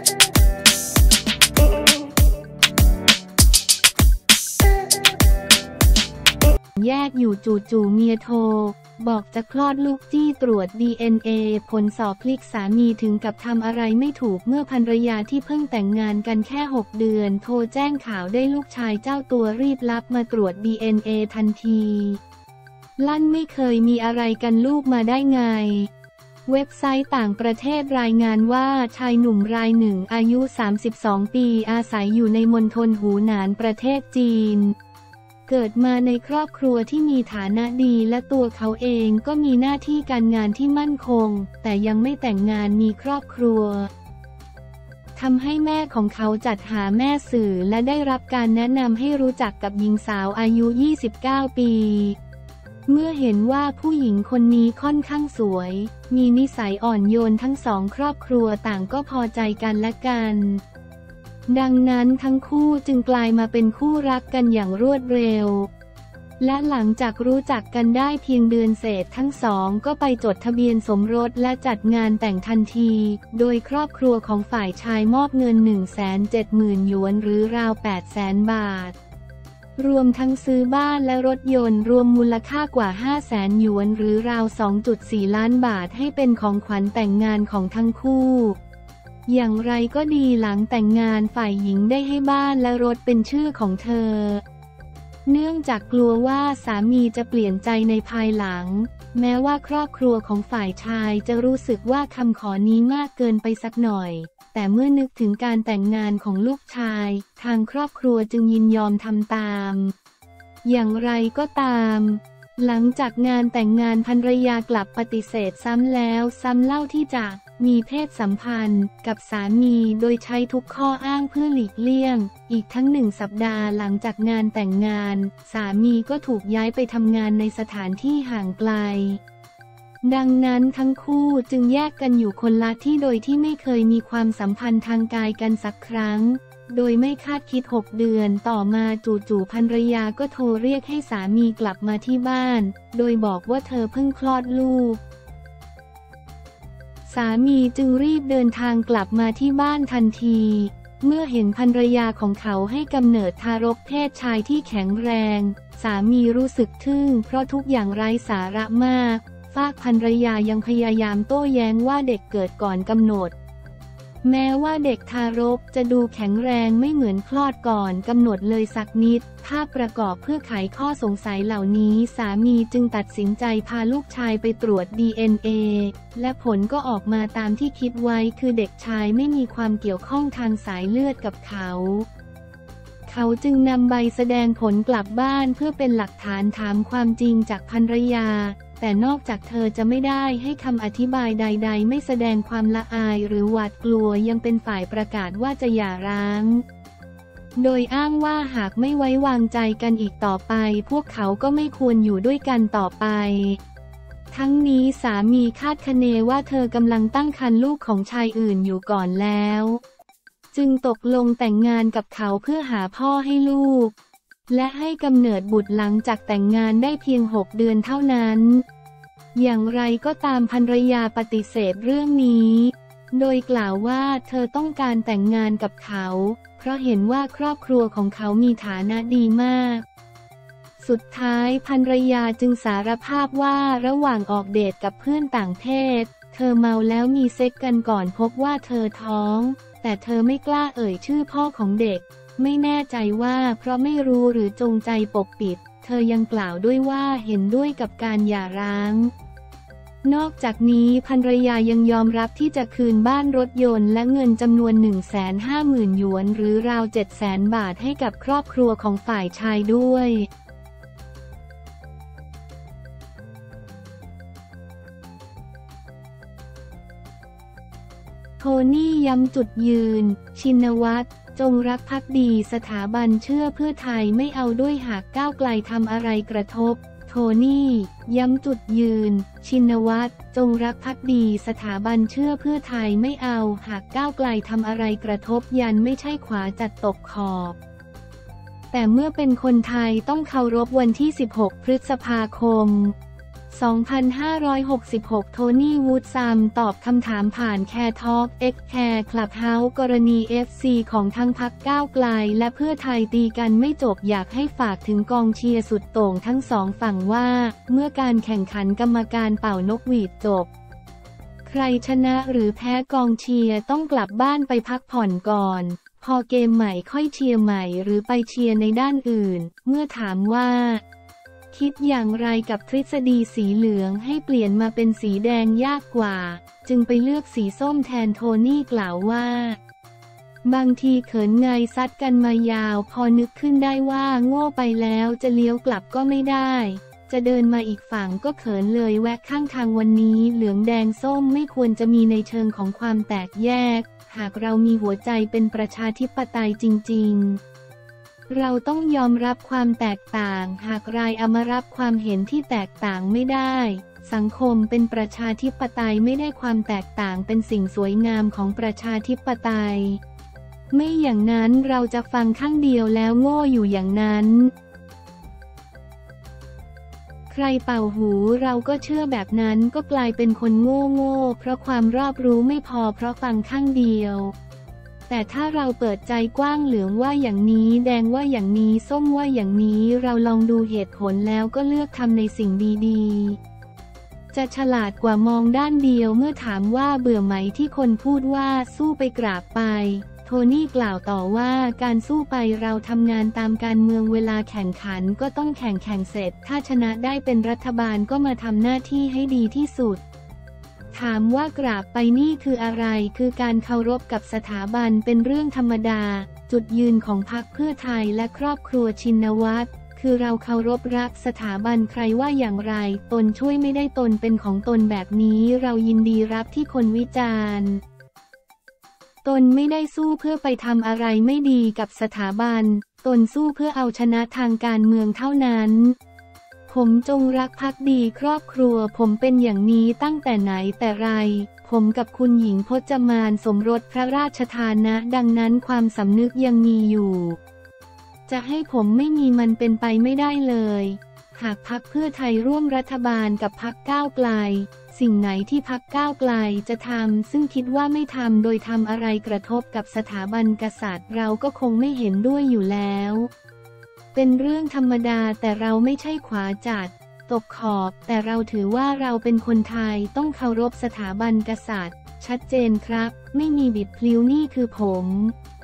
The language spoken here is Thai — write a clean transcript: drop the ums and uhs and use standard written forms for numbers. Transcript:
แยกอยู่จู่ๆเมียโทรบอกจะคลอดลูกจี้ตรวจ DNA ผลสอบพลิกสามีถึงกับทำอะไรไม่ถูกเมื่อภรรยาที่เพิ่งแต่งงานกันแค่6 เดือนโทรแจ้งข่าวได้ลูกชายเจ้าตัวรีบรับมาตรวจ DNA ทันทีลั่นไม่เคยมีอะไรกันลูกมาได้ไงเว็บไซต์ต่างประเทศรายงานว่าชายหนุ่มรายหนึ่งอายุ32 ปีอาศัยอยู่ในมณฑลหูหนานประเทศจีนเกิดมาในครอบครัวที่มีฐานะดีและตัวเขาเองก็มีหน้าที่การงานที่มั่นคงแต่ยังไม่แต่งงานมีครอบครัวทำให้แม่ของเขาจัดหาแม่สื่อและได้รับการแนะนำให้รู้จักกับหญิงสาวอายุ29 ปีเมื่อเห็นว่าผู้หญิงคนนี้ค่อนข้างสวยมีนิสัยอ่อนโยนทั้งสองครอบครัวต่างก็พอใจกันและกันดังนั้นทั้งคู่จึงกลายมาเป็นคู่รักกันอย่างรวดเร็วและหลังจากรู้จักกันได้เพียงเดือนเศษทั้งสองก็ไปจดทะเบียนสมรสและจัดงานแต่งทันทีโดยครอบครัวของฝ่ายชายมอบเงิน 170,000 หยวนหรือราว 800,000 บาทรวมทั้งซื้อบ้านและรถยนต์รวมมูลค่ากว่า 500,000 หยวนหรือราว 2.4 ล้านบาทให้เป็นของขวัญแต่งงานของทั้งคู่อย่างไรก็ดีหลังแต่งงานฝ่ายหญิงได้ให้บ้านและรถเป็นชื่อของเธอเนื่องจากกลัวว่าสามีจะเปลี่ยนใจในภายหลังแม้ว่าครอบครัวของฝ่ายชายจะรู้สึกว่าคำขอนี้มากเกินไปสักหน่อยแต่เมื่อนึกถึงการแต่งงานของลูกชายทางครอบครัวจึงยินยอมทำตามอย่างไรก็ตามหลังจากงานแต่งงานภรรยากลับปฏิเสธซ้ำแล้วซ้ำเล่าที่จะมีเพศสัมพันธ์กับสามีโดยใช้ทุกข้ออ้างเพื่อหลีกเลี่ยงอีกทั้ง1 สัปดาห์หลังจากงานแต่งงานสามีก็ถูกย้ายไปทำงานในสถานที่ห่างไกลดังนั้นทั้งคู่จึงแยกกันอยู่คนละที่โดยที่ไม่เคยมีความสัมพันธ์ทางกายกันสักครั้งโดยไม่คาดคิด6 เดือนต่อมาจู่ๆภรรยาก็โทรเรียกให้สามีกลับมาที่บ้านโดยบอกว่าเธอเพิ่งคลอดลูกสามีจึงรีบเดินทางกลับมาที่บ้านทันทีเมื่อเห็นภรรยาของเขาให้กำเนิดทารกเพศชายที่แข็งแรงสามีรู้สึกทึ่งเพราะทุกอย่างไร้สาระมากฝากภรรยายังพยายามโต้แย้งว่าเด็กเกิดก่อนกำหนดแม้ว่าเด็กทารกจะดูแข็งแรงไม่เหมือนคลอดก่อนกำหนดเลยสักนิดภาพประกอบเพื่อไขข้อสงสัยเหล่านี้สามีจึงตัดสินใจพาลูกชายไปตรวจ DNA และผลก็ออกมาตามที่คิดไว้คือเด็กชายไม่มีความเกี่ยวข้องทางสายเลือดกับเขาจึงนำใบแสดงผลกลับบ้านเพื่อเป็นหลักฐานถามความจริงจากภรรยาแต่นอกจากเธอจะไม่ได้ให้คำอธิบายใดๆไม่แสดงความละอายหรือหวาดกลัวยังเป็นฝ่ายประกาศว่าจะหย่าร้างโดยอ้างว่าหากไม่ไว้วางใจกันอีกต่อไปพวกเขาก็ไม่ควรอยู่ด้วยกันต่อไปทั้งนี้สามีคาดคะเนว่าเธอกำลังตั้งครรภ์ลูกของชายอื่นอยู่ก่อนแล้วจึงตกลงแต่งงานกับเขาเพื่อหาพ่อให้ลูกและให้กำเนิดบุตรหลังจากแต่งงานได้เพียง6 เดือนเท่านั้นอย่างไรก็ตามภรรยาปฏิเสธเรื่องนี้โดยกล่าวว่าเธอต้องการแต่งงานกับเขาเพราะเห็นว่าครอบครัวของเขามีฐานะดีมากสุดท้ายภรรยาจึงสารภาพว่าระหว่างออกเดทกับเพื่อนต่างเพศเธอเมาแล้วมีเซ็กกันก่อนพบว่าเธอท้องแต่เธอไม่กล้าเอ่ยชื่อพ่อของเด็กไม่แน่ใจว่าเพราะไม่รู้หรือจงใจปกปิดเธอยังกล่าวด้วยว่าเห็นด้วยกับการหย่าร้างนอกจากนี้ภรรยายังยอมรับที่จะคืนบ้านรถยนต์และเงินจำนวน 150,000 หยวนหรือราว 700,000 บาทให้กับครอบครัวของฝ่ายชายด้วยโทนี่ย้ำจุดยืนชินวัตรจงรักภักดีสถาบันเชื่อเพื่อไทยไม่เอาด้วยหากก้าวไกลทำอะไรกระทบโทนี่ย้ำจุดยืนชินวัตรจงรักภักดีสถาบันเชื่อเพื่อไทยไม่เอาหากก้าวไกลทำอะไรกระทบยันไม่ใช่ขวาจัดตกขอบแต่เมื่อเป็นคนไทยต้องเคารพวันที่16 พฤษภาคม 2566 โทนี่วูดซัมตอบคำถามผ่านแคร์ทอล์ก X แคร์คลับเฮาส์กรณี FC ของทั้งพรรคก้าวไกลและเพื่อไทยตีกันไม่จบอยากให้ฝากถึงกองเชียร์สุดโต่งทั้งสองฝั่งว่าเมื่อการแข่งขันกรรมการเป่านกหวีดจบใครชนะหรือแพ้กองเชียร์ต้องกลับบ้านไปพักผ่อนก่อนพอเกมใหม่ค่อยเชียร์ใหม่หรือไปเชียร์ในด้านอื่นเมื่อถามว่าคิดอย่างไรกับทฤษฎีสีเหลืองให้เปลี่ยนมาเป็นสีแดงยากกว่าจึงไปเลือกสีส้มแทนโทนี่กล่าวว่าบางทีเขินไงซัดกันมายาวพอนึกขึ้นได้ว่าโง่ไปแล้วจะเลี้ยวกลับก็ไม่ได้จะเดินมาอีกฝั่งก็เขินเลยแวะข้างทางวันนี้เหลืองแดงส้มไม่ควรจะมีในเชิงของความแตกแยกหากเรามีหัวใจเป็นประชาธิปไตยจริงๆเราต้องยอมรับความแตกต่างหากรายเอามารับความเห็นที่แตกต่างไม่ได้สังคมเป็นประชาธิปไตยไม่ได้ความแตกต่างเป็นสิ่งสวยงามของประชาธิปไตยไม่อย่างนั้นเราจะฟังข้างเดียวแล้วโง่อยู่อย่างนั้นใครเป่าหูเราก็เชื่อแบบนั้นก็กลายเป็นคนโง่เพราะความรอบรู้ไม่พอเพราะฟังข้างเดียวแต่ถ้าเราเปิดใจกว้างเหลืองว่าอย่างนี้แดงว่าอย่างนี้ส้มว่าอย่างนี้เราลองดูเหตุผลแล้วก็เลือกทำในสิ่งดีๆจะฉลาดกว่ามองด้านเดียวเมื่อถามว่าเบื่อไหมที่คนพูดว่าสู้ไปกราบไปโทนี่กล่าวต่อว่าการสู้ไปเราทำงานตามการเมืองเวลาแข่งขันก็ต้องแข่งเสร็จถ้าชนะได้เป็นรัฐบาลก็มาทำหน้าที่ให้ดีที่สุดถามว่ากราบไปนี่คืออะไรคือการเคารพกับสถาบันเป็นเรื่องธรรมดาจุดยืนของพรรคเพื่อไทยและครอบครัวชินวัตรคือเราเคารพรักสถาบันใครว่าอย่างไรตนช่วยไม่ได้ตนเป็นของตนแบบนี้เรายินดีรับที่คนวิจารณ์ตนไม่ได้สู้เพื่อไปทำอะไรไม่ดีกับสถาบันตนสู้เพื่อเอาชนะทางการเมืองเท่านั้นผมจงรักภักดีครอบครัวผมเป็นอย่างนี้ตั้งแต่ไหนแต่ไรผมกับคุณหญิงพจมานสมรสพระราชทานนะดังนั้นความสำนึกยังมีอยู่จะให้ผมไม่มีมันเป็นไปไม่ได้เลยหากพรรคเพื่อไทยร่วมรัฐบาลกับพรรคก้าวไกลสิ่งไหนที่พรรคก้าวไกลจะทำซึ่งคิดว่าไม่ทำโดยทำอะไรกระทบกับสถาบันกษัตริย์เราก็คงไม่เห็นด้วยอยู่แล้วเป็นเรื่องธรรมดาแต่เราไม่ใช่ขวาจัดตกขอบแต่เราถือว่าเราเป็นคนไทยต้องเคารพสถาบันกษัตริย์ชัดเจนครับไม่มีบิดพลิ้วนี่คือผม